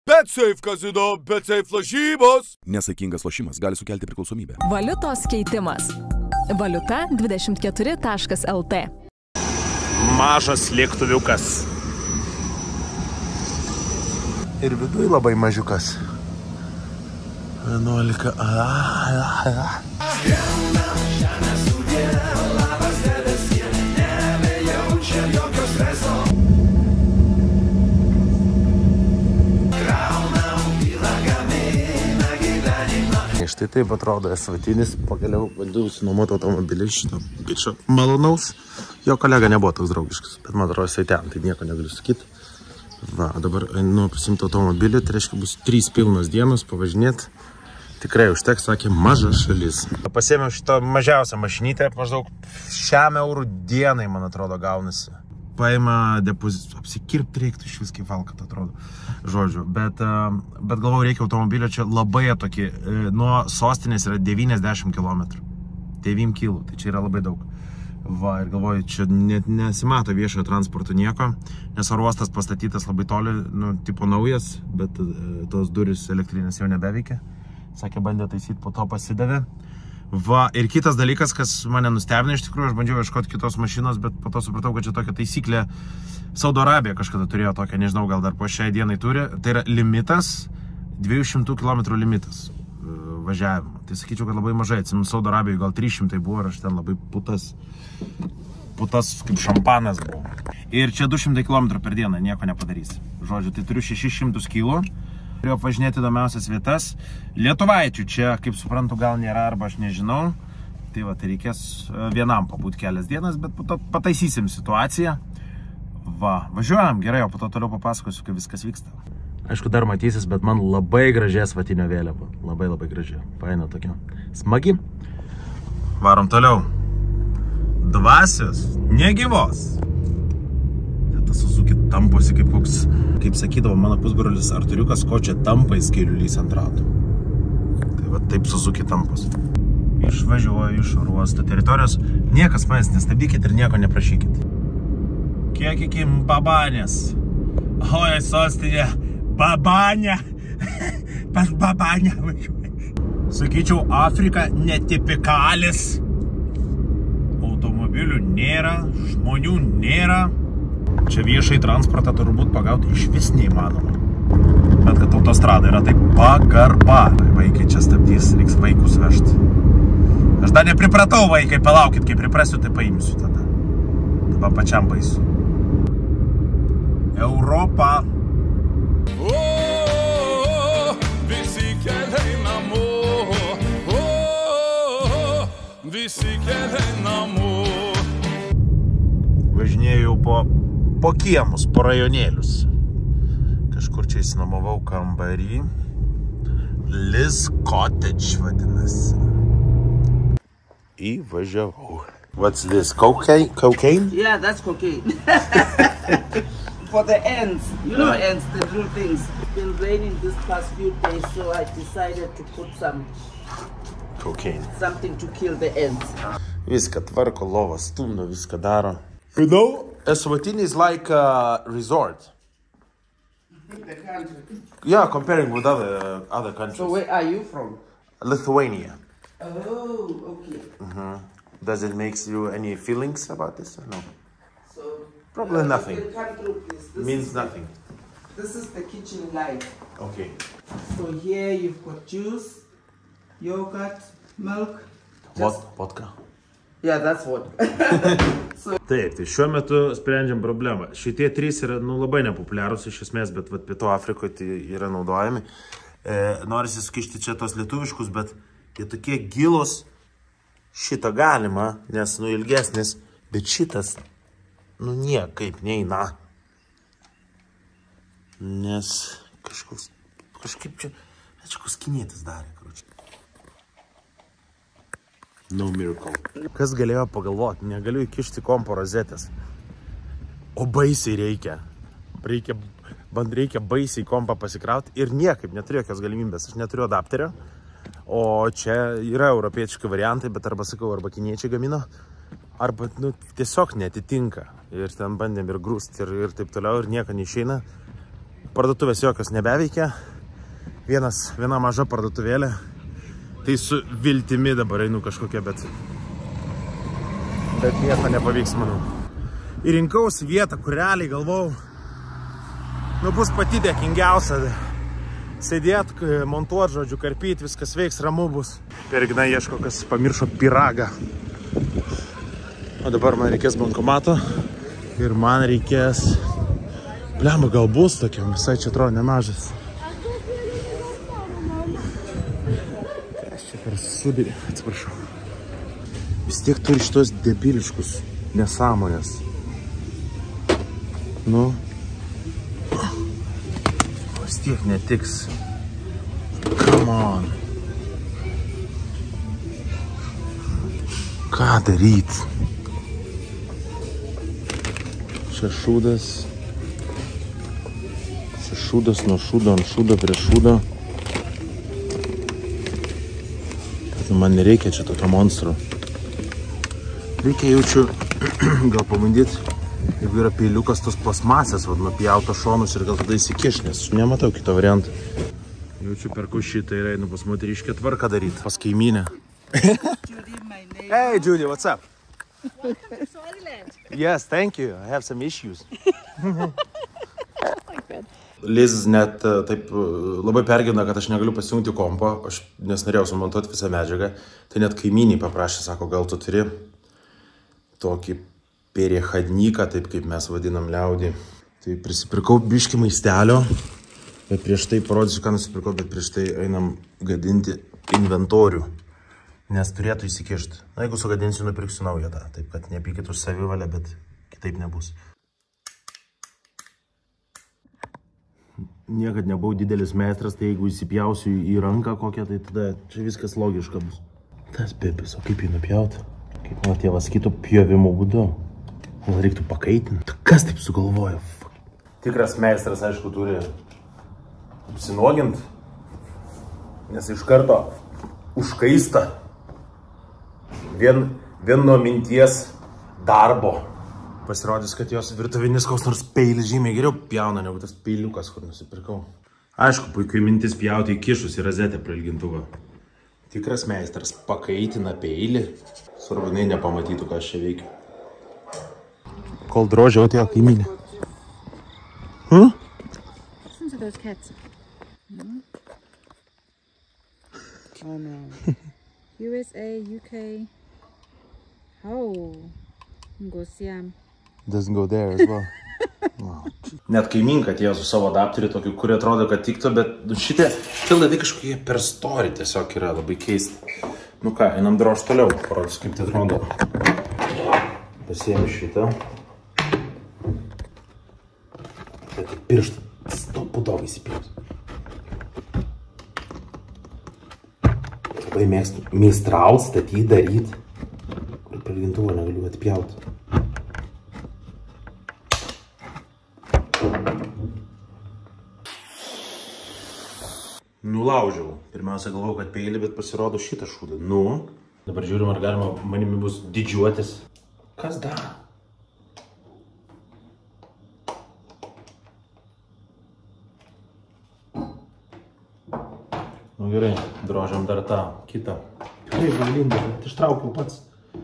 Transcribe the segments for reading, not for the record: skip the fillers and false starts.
BetSafe kazino, BetSafe lažybos. Nesaikingas lošimas gali sukelti priklausomybę. Valiutos keitimas. Valiuta24.lt. Mažas lėktuviukas. Ir viduj labai mažiukas. 11. Štai taip atrodo esvatinis, pagaliau bandžiau nuomoti automobilį šito bičio malonaus. Jo kolega nebuvo toks draugiškas, bet man atrodo jisai ten, tai nieko negaliu sakyti. Va, dabar einu pasimti automobilį, tai reiškia bus 3 pilnos dienos pavažinėti. Tikrai užteks, sakė, maža šalis. Pasėmiau šitą mažiausią mašinytę, maždaug 100 eurų dienai, man atrodo, gaunasi. Paima depozitą, apsikirpti reiktų iš vis kaip valkat atrodo, žodžiu, bet galvoju, reikia automobilio čia labai tokį, nuo sostinės yra 90 km, 9 km, tai čia yra labai daug. Va, ir galvoju, čia net nesimato viešojo transporto nieko, nes oro uostas pastatytas labai toli, nu, tipo naujas, bet tos durys elektrinės jau nebeveikia, sakė, bandė taisyti, po to pasidavė. Va, ir kitas dalykas, kas mane nustebino, iš tikrųjų, aš bandžiau ieškoti kitos mašinos, bet po to supratau, kad čia tokia taisyklė Saudo Arabija kažkada turėjo tokią, nežinau, gal dar po šiai dienai turi. Tai yra limitas, 200 km limitas važiavimo. Tai sakyčiau, kad labai mažai, atsimenu, Saudo Arabijoje gal 300 buvo ir aš ten labai putas kaip šampanas buvo. Ir čia 200 km per dieną, nieko nepadarysi. Žodžiu, tai turiu 600 kg. Turėjau apvažinėti įdomiausias vietas. Lietuvaičių čia, kaip suprantu, gal nėra, arba aš nežinau. Tai va, tai reikės vienam pabūti kelias dienas, bet po to pataisysim situaciją. Va, važiuojam, gerai, o po to toliau papasakosiu, kaip viskas vyksta. Aišku, dar matysis, bet man labai gražiai asfatinio vėliava. Labai gražiai. Faina tokia. Smagi. Varom toliau. Dvasios negyvos. Tas Suzuki tamposi kaip koks, kaip sakydavo mano pusbrolis Arturiukas, ko čia tampais keliulys ant ratų. Tai va taip Suzuki tampos. Išvažiuoju iš oro uosto teritorijos. Niekas manęs nestabdykit ir nieko neprašykit. Kiek iki Babanės? Oi, sostinė, Babanė. Pas Babanę važiuoju. Sakyčiau, Afrika netipikalis. Automobilių nėra, žmonių nėra. Čia viešai transportą turbūt pagauti iš vis neįmanoma. Bet kad autostrada yra taip pagarba. Vaikai čia stabdys, reiks vaikus vežti. Aš dar nepripratau, vaikai, palaukit, kai priprasiu, tai paimsiu tada. Dabar pačiam baisu. Europa. Visi keliai namo. Visi keliai namo. Važinėjau po kiemus, po rajonėlius. Kažkur čia įsinomavau kambarį. Liz Cottage vadinasi. Įvažiavau. What's this? Cocaine? Yeah, that's cocaine. For the ants. You know ants, the little things. It's been raining this past few days, so I decided to put Cocaine. something to kill the ants. Viską tvarko, lovą stumdo, viską daro. You know, Eswatini is like a resort. The country. Yeah, comparing with other countries. So where are you from? Lithuania. Oh, okay. Does it make you any feelings about this or no? So Probably nothing. You can come through, please. This Means is nothing. This is the kitchen light. Okay. So here you've got juice, yogurt, milk. Vodka. Yeah, that's what. Taip, tai šiuo metu sprendžiam problemą. Šitie 3 yra labai nepopuliarūs iš esmės, bet Pietų Afrikoje tai yra naudojami. Norisi sukišti čia tos lietuviškus, bet jie tokie gilus. Šitą galima, nes ilgesnis, bet šitas niekaip neina. Nes kažkaip čia skinėtis darė, karočiui. No miracle. Kas galėjo pagalvoti? Negaliu įkišti kompo rozetės. O baisiai reikia. Reikia baisiai kompą pasikrauti ir niekaip neturiu jokios galimybės. Aš neturiu adapterio. O čia yra europietiški variantai, bet arba kiniečiai gamino, arba tiesiog netitinka. Ir ten bandėm ir grūsti ir taip toliau, ir nieko neišeina. Parduotuvės jokios nebeveikia. Viena maža parduotuvėlė. Tai su viltimi dabar einu kažkokia, bet nieko nepavyks, manau. Ir rinkaus vietą, kur realiai galvau, bus pati dėkingiausia. Sėdėt, montuot, žodžiu, karpyt, viskas veiks, ramu bus. Pergina ieško, kas pamiršo pyragą. O dabar man reikės bankomato ir man reikės... Blemba, gal bus tokiam, visai čia atrodo nemažas. Kas čia per sudėlį, atsiprašau. Vis tiek turi šitos debiliškus nesąmonės. Nu... Vis tiek netiks. Come on. Ką daryt? Čia šūdas. Čia šūdas nuo šūdo, ant šūdo prie šūdo. Tai man nereikia čia tokio monstro. Reikia jaučiu gal pabandyti. Jeigu yra peiliukas tos plasmasės, nupjauto šonus ir gal tada įsikiš, nes nematau kito variantą. Jaučiu perku šitą ir einu pas moteriškę tvarką daryti, pas kaimynę. Hey Judy, what's up? Welcome to Swaziland. Yes, thank you. I have some issues. Liz net taip labai pergina, kad aš negaliu pasijungti kompo, nes norėjau sumontuoti visą medžiagą. Tai net kaimyniai paprašė, sako, gal tu turi tokį perėchadnyką, taip kaip mes vadinam liaudį. Tai prisipirkau biškį maistelio, bet prieš tai parodysiu, ką nusipirkau, bet prieš tai einam gadinti inventorių, nes turėtų įsikišti. Na, jeigu sugadinsiu, nupirksiu naują tą, taip kad nepykit už savivalę, bet kitaip nebus. Niekad nebuvau didelis meistras, tai jeigu įsipjausiu į ranką kokią, tai tada čia viskas logiška bus. Tas pipis, o kaip jį nupjauti? Kaip mano tėvas sakytų, pjovimo būdu. Gal reiktų pakaitinti? Kas taip sugalvojo? Tikras meistras, aišku, turi apsinuogint, nes iš karto užkaista vien nuo minties darbo. Pasirodys, kad jos virtuvinis koks nors peilis žymiai geriau pjauna, negu tas peiliukas, kur nusipirkau. Aišku, puikiai mintis pjauti įkišus į razetę prie ilgintuvą. Tikras meistras pakaitina peilį, svarbu, nepamatytų, ką aš čia veikiu. Kol drožė atėjo kaimynė. Listen to those cats. Oh no. USA, UK. Oh. Go Siam. Doesn't go there as well. Wow. Net kaiminka atėjo su savo adapteriu tokiu, kurį atrodo, kad tiktų, bet šitie laidai kažkokie per story tiesiog yra labai keisti. Nu ką, einam drož toliau, parodys, kaip tai atrodo. Pasiėmė šitą. Tai pirštą stopudovai įsipjaus. Labai mėgstu meistraut, statyt, daryt. Kur per ilgintuvą negaliu atpjauti. Nulaužiau. Pirmiausia galvojau, kad peilį, bet pasirodo šitą šūdą. Nu. Dabar žiūrim, ar galima manimi bus didžiuotis. Kas dar? Nu gerai, drožiam dar tą kitą. Gerai, valinda, bet ištraukiau pats.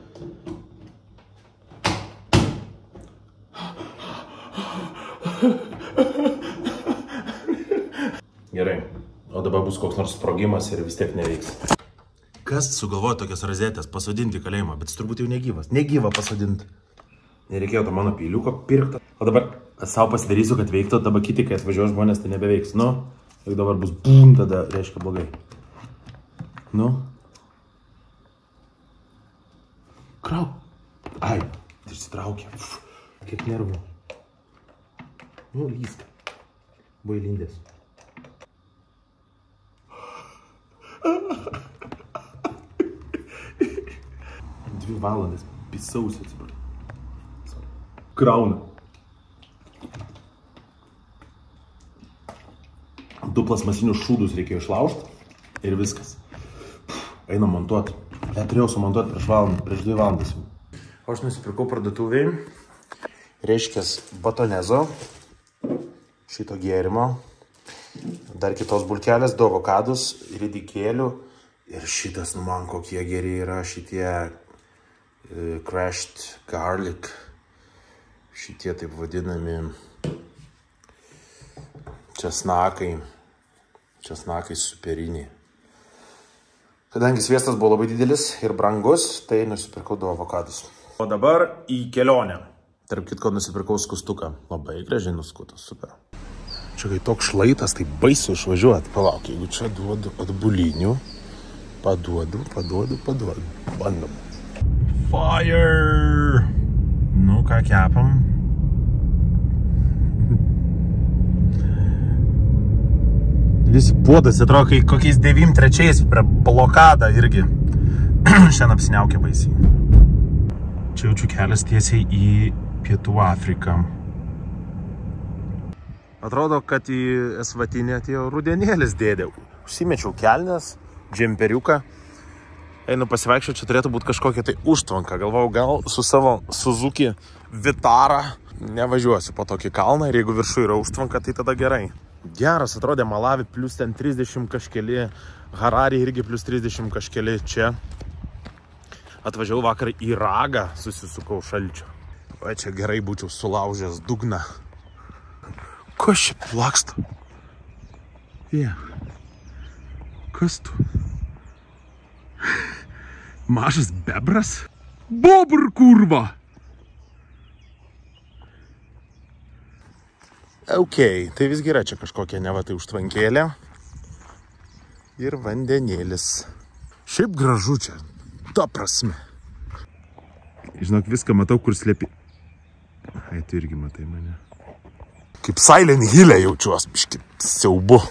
Gerai. O dabar bus koks nors sprogimas ir vis tiek neveiks. Kas sugalvojo tokias rozetės pasodinti kalėjimą, bet jis turbūt jau negyvas. Negyva pasodinti. Nereikėjo to mano peiliuko pirkti. O dabar savo pasidarysiu, kad veiktų, dabar kiti, kai atvažiuoja žmonės, tai nebeveiks. Nu, jeigu dabar bus bum, tada reiškia blogai. Nu. Krauk. Ai, išsitraukė. Kiek nervų. Nu, lysk. Buvo įlindęs. 2 valandas pisausi, atsiprašau. Krauna. 2 plasmasinius šūdus reikėjo išlaužti ir viskas. Einam montuoti. Turėjau sumontuoti prieš 2 valandas. Aš nusipirkau parduotuvėj. Reiškias batonezo. šito gėrimo. Dar kitos bulkelės, 2 avokadus, ridikėlių. Ir šitas, nu man kokie geri yra šitie crushed garlic. Šitie taip vadinami česnakai. Česnakai superiniai. Kadangi sviestas buvo labai didelis ir brangus, tai nusipirkau 2 avokadus. O dabar į kelionę. Tarp kitko nusipirkau skustuką. Labai gražiai nuskutas, super. Čia kai toks šlaitas, tai baisu išvažiuoti. Palauk, jeigu čia duodu atbulinių, paduodu. Bandom. Fire! Nu, ką kepam? Visi puodas, atrodo, kai kokiais 93 prie blokadą irgi. Šiandien apsiniaukia baisiai. Čia jaučiu kelias tiesiai į Pietų Afriką. Atrodo, kad į Esvatinį atėjo rudenėlis dėdė. Užsimečiau kelnes, džemperiuką. Einu pasivaikščioti, čia turėtų būti kažkokia tai užtvanka. Galvau, gal su savo Suzuki Vitara nevažiuosiu po tokį kalną ir jeigu viršų yra užtvanka, tai tada gerai. Geras, atrodė Malavi plus ten 30 kažkeli, Harari irgi plus 30 kažkeli čia. Atvažiavau vakar į Ragą, susisukau šalčio. O čia gerai būčiau sulaužęs dugną. Kas čia plaksta? Kas tu? Mažas bebras? Bobr kurva! Ok, tai visgi yra čia kažkokia neva tai užtvankėlė. Ir vandenėlis. Šiaip gražu čia. Ta prasme. Žinok, viską matau, kur slėpi. Ai, tu irgi matai mane. Kaip Silent Hill'e jaučiuos, biški siaubu.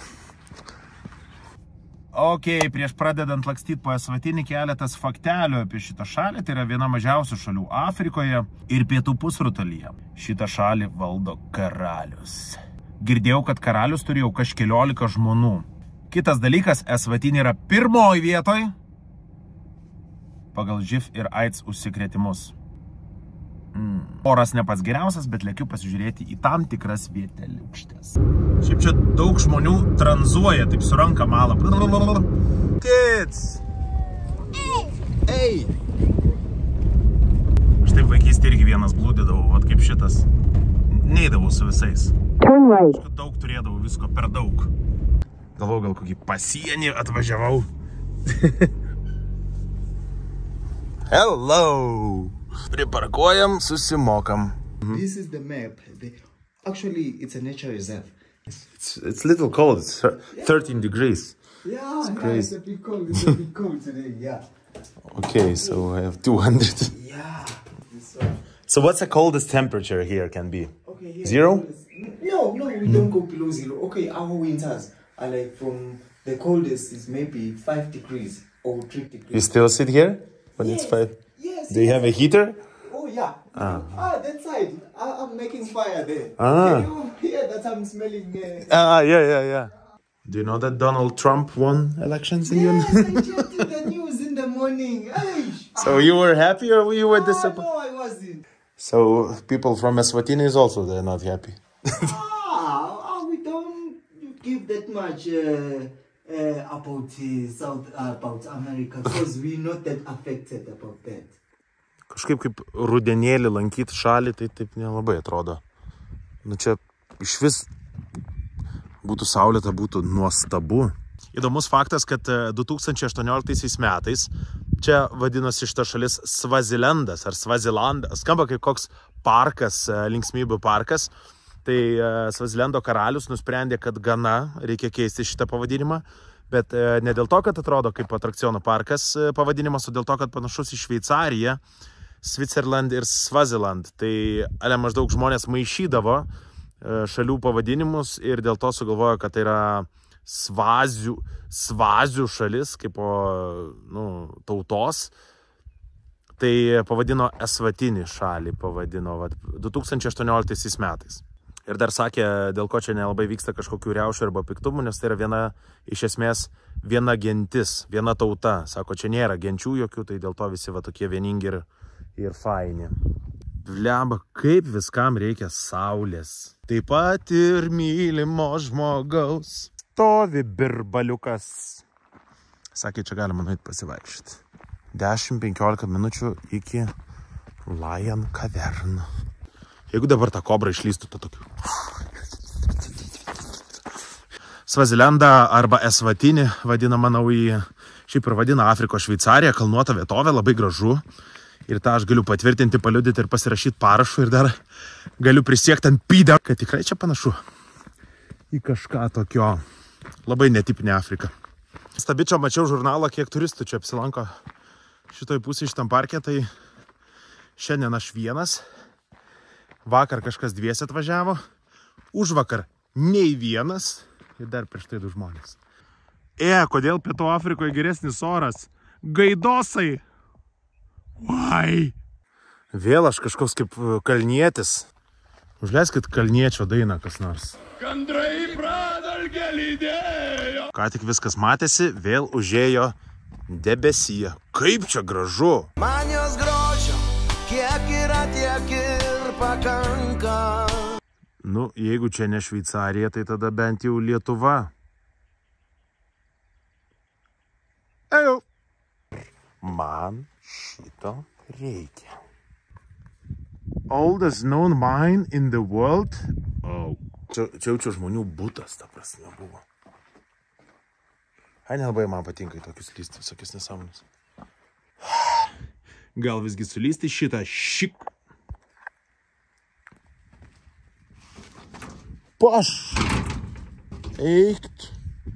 Ok, prieš pradedant lakstyti po Esvatinį keletas faktelių apie šitą šalį. Tai yra viena mažiausių šalių Afrikoje ir Pietų pusrutulyje. Šitą šalį valdo karalius. Girdėjau, kad karalius turi jau kažkeliolika žmonų. Kitas dalykas, Esvatinė yra pirmoji vietoj pagal živ ir AIDS užsikrėtimus. Oras ne pats geriausias, bet lėkiu pasižiūrėti į tam tikras vieteliukštes. Šiaip čia daug žmonių tranzuoja, taip su ranka malą. Kids! Ei! Aš taip vaikystė irgi vienas blūdėdavau, vat kaip šitas. Neidavau su visais. Aš daug turėdavau, visko per daug. Galvau, gal kokį pasienį atvažiavau. Hello! Priparkuojam, susimokam. This is the map. Actually, it's a nature reserve. It's little cold. It's 13 degrees. Yeah, it's crazy. It's a bit cold. It's a bit cold today, yeah. Okay, so I have 200. Yeah. So what's the coldest temperature here can be? Okay, here. 0? No, we don't go below 0. Okay, our winters are like from the coldest is maybe 5 degrees or 3 degrees. You still sit here when it's 5? Yes. Do you have a heater? Oh, yeah. That side. I'm making fire there. Ah. Can you hear that I'm smelling? Yeah. Do you know that Donald Trump won elections in Yes, I checked the news in the morning. So you were happy or you were disappointed? No, I wasn't. So people from Eswatini is also they're not happy. We don't give that much about America because we're not that affected about that. Kažkaip kaip rudenėlį lankyti šalį, tai taip nelabai atrodo. Nu čia iš vis būtų saulėta, būtų nuostabu. Įdomus faktas, kad 2018 metais čia vadinosi šita šalis Svazilendas ar Svazilandas. Skamba kaip koks parkas, linksmybių parkas. Tai Svazilendo karalius nusprendė, kad gana reikia keisti šitą pavadinimą. Bet ne dėl to, kad atrodo kaip atrakcionų parkas pavadinimas, o dėl to, kad panašus į Šveicariją, Switzerland ir Swaziland. Tai maždaug žmonės maišydavo šalių pavadinimus ir dėl to sugalvojo, kad tai yra svazių šalis, kaip tautos. Tai pavadino Esvatinį šalį, pavadino 2018 metais. Ir dar sakė, dėl ko čia nelabai vyksta kažkokių riaušių arba piktumų, nes tai yra viena, iš esmės, viena gentis, viena tauta. Sako, čia nėra genčių jokių, tai dėl to visi tokie vieningi ir faini. Blemba, kaip viskam reikia saulės. Taip pat ir mylimo žmogaus. Stovi birbaliukas. Sakė, čia galima nueit pasivaikščioti. 10-15 minučių iki Lion Cavern. Jeigu dabar ta kobra išlystų, to tokiu. Svazilendą arba Esvatinį vadinama naują. Šiaip ir vadina Afrikos Šveicarija, kalnuota vietovė, labai gražu. Ir tą aš galiu patvirtinti, paliudyti ir pasirašyti parašų. Ir dar galiu prisiekti ant pydą, kad tikrai čia panašu į kažką tokio labai netipinė Afrika. Stabičio mačiau žurnalą, kiek turistų čia apsilanko šitoj pusėje šitam parke. Tai šiandien aš vienas. Vakar kažkas dviese atvažiavo. Užvakar nei vienas. Ir dar prieš tai 2 žmonės. Kodėl Pietų Afrikoje geresnis oras? Gaidosai! Vai! Vėl aš kažkoks kaip kalnietis. Užleiskit kalniečio dainą kas nors. Gandrai pradalgė lydėjo. Ką tik viskas matėsi, vėl užėjo debesyje. Kaip čia gražu! Man jos grožio, kiek yra, tiek ir pakanka. Nu, jeigu čia ne Šveicarija, tai tada bent jau Lietuva. Ejau! Man šito reikia. Oldest known mine in the world. Čia jaučiu žmonių butas, ta prasme, buvo. Nelabai man patinka į tokius lysti, visokius nesąmonės. Gal visgi sulysti šitą šik. Paš. Eikt.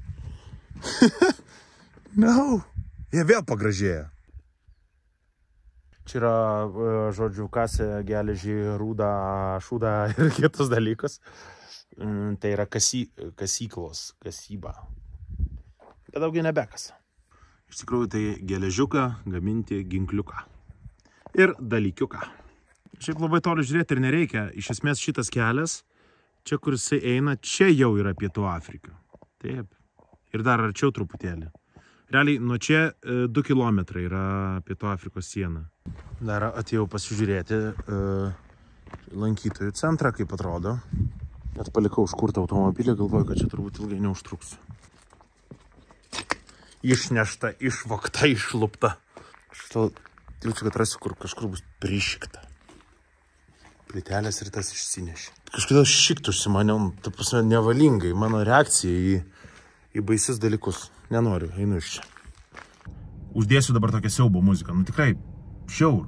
No. Jie vėl pagražėja. Čia yra, žodžiu, kasė, geležį, rūdą, šūdą ir kitus dalykus. Tai yra kasyklos, kasyba. Bet daugiau nebekasa. Iš tikrųjų, tai geležiuką gaminti ginkliuką. Ir dalykiuką. Šiaip labai toli žiūrėti ir nereikia. Iš esmės šitas kelias, čia kur jisai eina, čia jau yra Pietų Afrika. Taip. Ir dar arčiau truputėlį. Realiai, nuo čia 2 kilometrai yra Pietų Afrikos siena. Dar atėjau pasižiūrėti lankytojų centrą, kaip atrodo. Net palikau užkurtą automobilį, galvoju, kad čia turbūt ilgai neužtruksiu. Išnešta, išvokta, išlupta. Šitą jaučiu, kad rasiu, kur kažkur bus prišikta. Plytelės ir tas išsinešė. Kažkodėl šikt užsimaniau, ta prasme, nevalingai. Mano reakcija į baisius dalykus. Nenoriu, einu iš čia. Uždėsiu dabar tokią siaubo muziką. Nu tikrai, šiaur.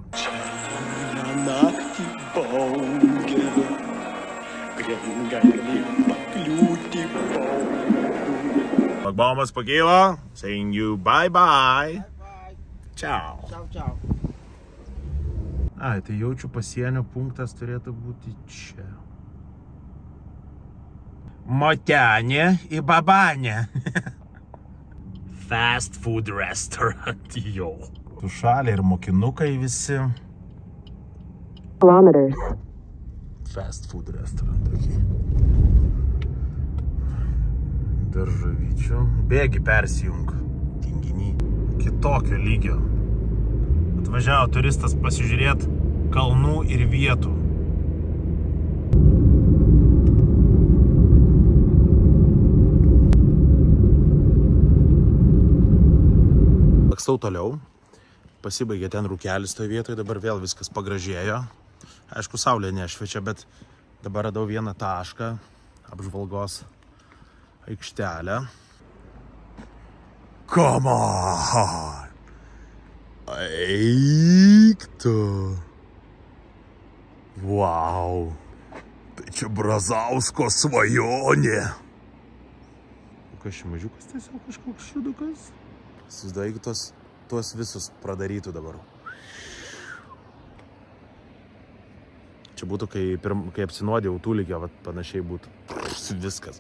Šlagbomas pakyla. Saying you bye bye. Ciao. Ciao, ciao. Ai, tai jaučiu pasienio punktas turėtų būti čia. Motenė į babanę. Fast food restaurant, jo. Tu šaliai ir mokinukai visi. Kilometers. Fast food restaurant, okay. Daržovyčių. Bėgi persijung. Tinginy. Kitokio lygio. Atvažiavo turistas pasižiūrėti kalnų ir vietų. Lakstau toliau. Pasibaigė ten rūkelis toje vietoje, dabar vėl viskas pagražėjo. Aišku, saulė nešviečia, bet dabar radau vieną tašką, apžvalgos aikštelę. Come on! Eik tu! Wow! Tai čia Brazausko svajonė! Kas čia mažiukas tiesiog kažkoks šiudukas? Susidaigi tuos visus pradarytų dabar. Čia būtų, kai apsinuodė autūlygio, panašiai būtų. Viskas.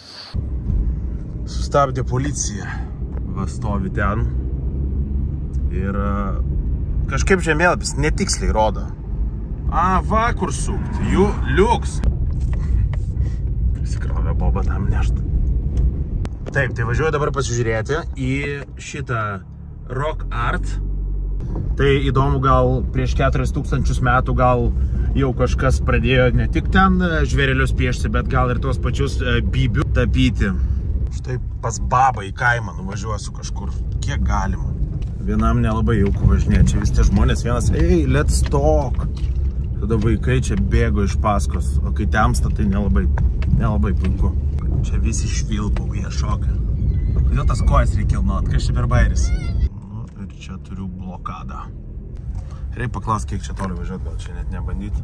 Sustabdė policija. Va, stovi ten. Ir kažkaip žemėlapis netiksliai rodo. Va, kur sukti. Jų liuks. Prisikrovė bobą tam nešti. Taip, tai važiuoju dabar pasižiūrėti į šitą Rock Art Tai įdomu, gal prieš 4000 metų gal jau kažkas pradėjo ne tik ten žvėrelius piešti, bet gal ir tuos pačius bybių tapyti. Štai pas babą į kaimą nuvažiuosiu kažkur, kiek galima. Vienam nelabai jauku važinėti, čia vis tie žmonės vienas, hey, let's talk. Tada vaikai čia bėgo iš paskos, o kai temsta, tai nelabai puiku. Čia visi švilpauja, šoka. Kodėl tas kojas reikia kilnot, kas čia per bairis? Nu, ir čia turiu blokadą. Reikia paklaus, kiek čia toli važiuoti, gal čia net nebandyti.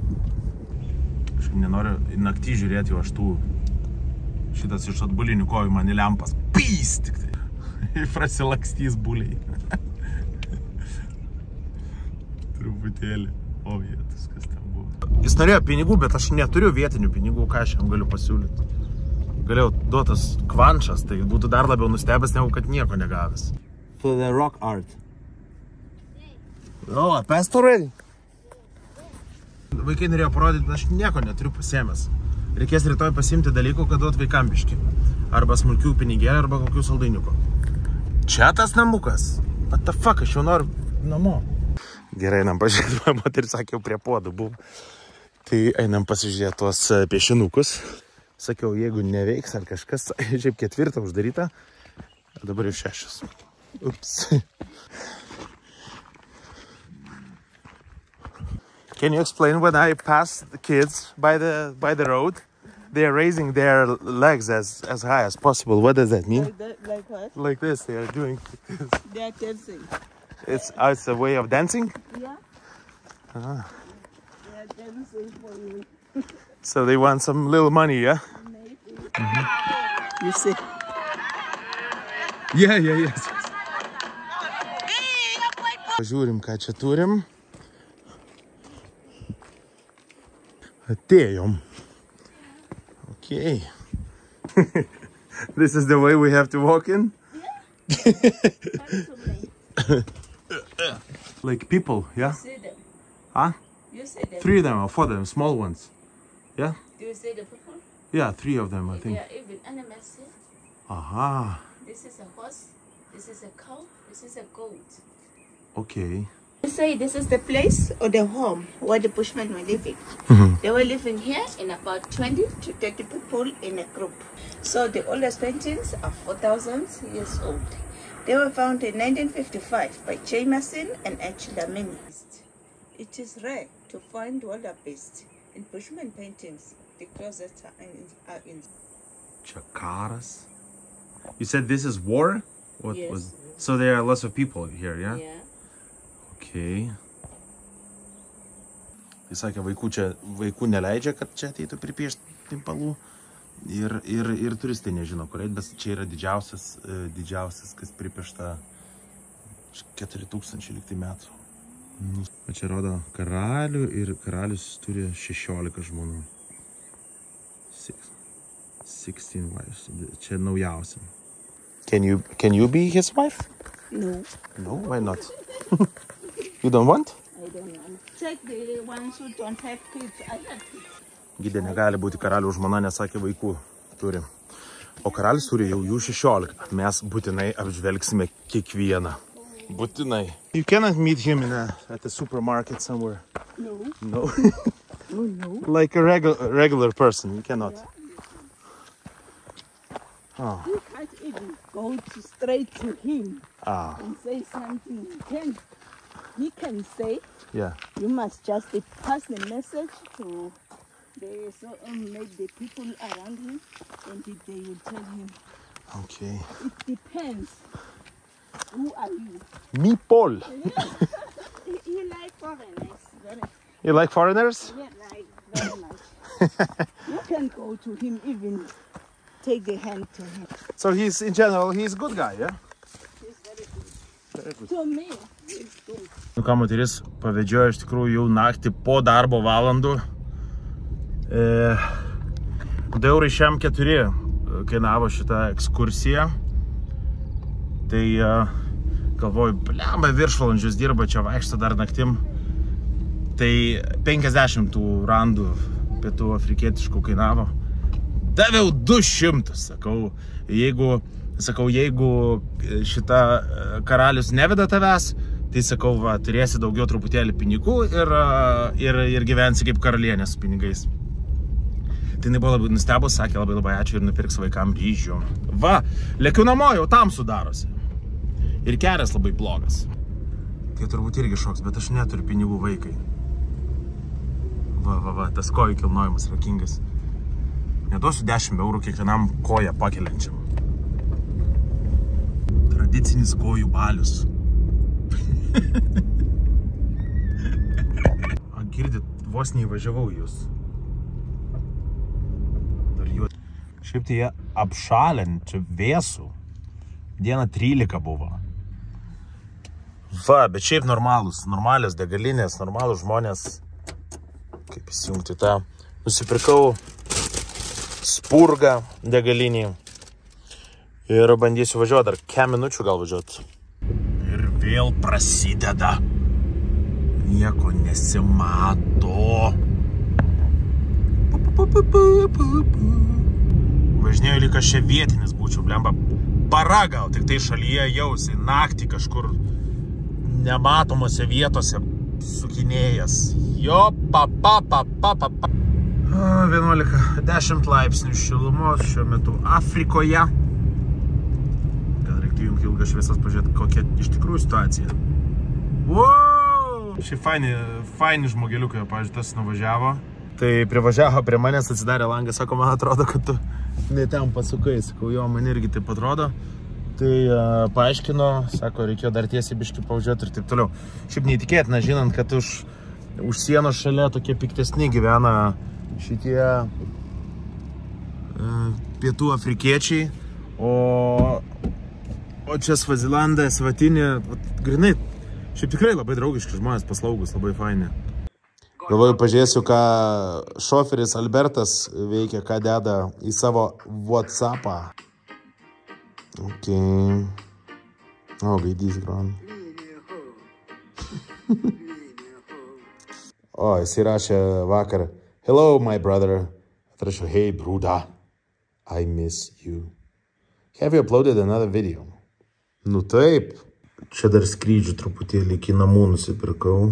Aš nenoriu naktį žiūrėti jau aš tų. Šitas iš atbulinių kojų man į lempas. Pys tik tai. Prasilakstys buliai. Truputėlį. O, vietus, kas ten buvo. Jis norėjo pinigų, bet aš neturiu vietinių pinigų, ką aš jam galiu pasiūlyti. Galėjau duotas kvančas, tai būtų dar labiau nustebęs, negu kad nieko negavęs. For the rock art. Oh, I passed already. Vaikai norėjo parodyti, aš nieko neturiu pasiėmęs. Reikės rytoj pasiimti dalykų, kad duot vaikam biškį. Arba smulkių pinigėlį, arba kokių saldainiukų. Čia tas namukas? What the fuck, aš jau noriu namo. Gerai, einam pažiūrėti, moteris sakė, jau prie puodų buvo. Tai einam pasižiūrėti tuos piešinukus. Sakiau, jeigu neveiks ar kažkas, šiaip 4 uždaryta, dabar jau 6. Ups. Can you explain when I pass the kids by the road, they are raising their legs as high as possible? What does that mean? Like what? Like this, they are doing this. They are dancing. It's a way of dancing? Yeah. Ah. They are dancing for you. So they want some little money, yeah? Maybe. Mm-hmm. You see? Yeah, yes. Pažiūrim, ką čia turim. Atėjom. Okay. This is the way we have to walk in? Yeah. Like people, yeah? You see them? Huh? You see them? 3 of them or 4 of them, small ones. Yeah? Do you see the people? Yeah, 3 of them, I think. Yeah, even animals here. Aha. This is a horse, this is a cow, this is a goat. Okay. They say this is the place or the home where the Bushmen were living. Mm-hmm. They were living here in about 20 to 30 people in a group. So the oldest paintings are 4,000 years old. They were found in 1955 by Jameson and Angela Minnie. It is rare to find wildebeest in Bushman paintings. The closest are in Chakaras. You said this is war? What Yes. was? So there are lots of people here, yeah? Yeah. Okay. Jis sakė, vaikų neleidžia, kad čia ateitų pripiešti timpalų. Ir turistai nežino, kur eit, bet čia yra didžiausias, kas pripiešta 4000 lygtai metų. O čia rodo karalių ir karalius turi 16 žmonų. 16 wives. Čia naujausia. Can you be his wife? No. No, why not? You don't want? I don't know. Check the ones who don't have kids. I have kids. Gidė negali būti karalių žmona, nes sakė, vaikų turi. O karalius turi jau jų 16. Mes būtinai apžvelgsime kiekvieną. Būtinai. You cannot meet him at the supermarket somewhere. No. No. Oh, no. Like a regular person, you cannot. Oh. You can't even go straight to him Ah. and say something. He can say. Yeah. You must just pass the message to the people around him, and they will tell him. Okay. It depends. Who are you? Me, Paul. He like foreigners. You like foreigners? Yeah, like very much. You can go to him, even take the hand to him. So he's, in general, he's a good guy, yeah? He's very good. To me, he's good. Nu ką, moteris pavedžiojo iš tikrųjų jau naktį po darbo valandų. 2 eurai šiam 4 kainavo šitą ekskursiją. Tai galvoju, blemba, viršvalandžius dirba, čia vaikšto dar naktim. Tai 50 tų randų pietų afrikietiškų kainavo. Daviau 200, sakau, jeigu šita karalius neveda tavęs, Tai sakau, va, turėsi daugiau truputėlį pinigų ir gyvensi kaip karalienės su pinigais. Tai jinai buvo labai nustebus, sakė labai ačiū ir nupirks vaikam ryžių. Va, lėkiu namo, jau tamsu darosi. Ir kelias labai blogas. Tai turbūt irgi šoks, bet aš neturiu pinigų vaikai. Va, tas kojų kilnojimas yra kingas. Neduosiu 10 eurų kiekvienam koją pakeliančiam. Tradicinis kojų balius. Girdit, vos neįvažiavau jūs. Šiaip tai jie apšalint, čia vėsų. Diena 13 buvo. Va, bet šiaip normalios degalinės, normalūs žmonės. Kaip įsijungti tą. Nusipirkau spurgą degalinį. Ir bandysiu važiuoti, dar 10 minučių gal važiuoti. Ir vėl prasideda. Nieko nesimato. Važinėjau lyg aš čia vietinis būčiau, blemba. Para gal, tik tai šalyje jausiai naktį kažkur nematomose vietose sukinėjas. Jo, 10 laipsnių šilumos šiuo metu Afrikoje. Gal reiktų jums ilgas šviesas pažiūrėti, kokia iš tikrųjų situacija. Wow! Šiaip faini žmogeliukai, pavyzdžiui, tas nuvažiavo. Tai privažiavo prie manęs, atsidarė langą, sako, man atrodo, kad tu ne ten pasukai. Sakau, jo, man irgi taip atrodo. Tai paaiškino, sako, reikėjo dar tiesiai biškį pavažiuoti ir taip toliau. Šiaip neįtikėtina, žinant, kad už sienos šalia tokie piktesni gyvena šitie pietų afrikiečiai, o čia Svazilandė, Svatinė, grinai, šiaip tikrai labai draugiški žmonės, paslaugus, labai faini. Galvoju, pažiūrėsiu, ką šoferis Albertas veikia, ką deda į savo WhatsAppą. Ok. O, gaidys gron. O, jis įrašė vakar. Hello, my brother. Atrašiau, hey, bruda. I miss you. Have you uploaded another video? Nu taip. Čia dar skrydžių truputėlį iki namų nusipirkau.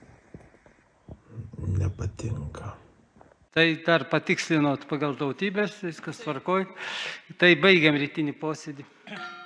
Nepatinka. Tai dar patikslinot pagal tautybės, viskas tvarkoj. Tai baigiam rytinį posėdį.